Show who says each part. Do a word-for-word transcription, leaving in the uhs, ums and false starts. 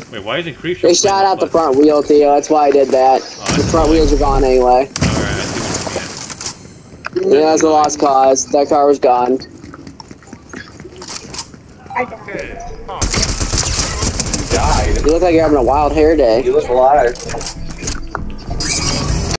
Speaker 1: Wait, why isn't Creepshow?
Speaker 2: They shot out the front wheel, Theo. That's why I did that.
Speaker 1: Oh,
Speaker 2: the front wheels are gone anyway.
Speaker 1: Alright, I see what you
Speaker 2: Yeah, that's a lost cause. That car was gone.
Speaker 3: I died.
Speaker 4: You died.
Speaker 2: You look like you're having a wild hair day.
Speaker 4: You look alive.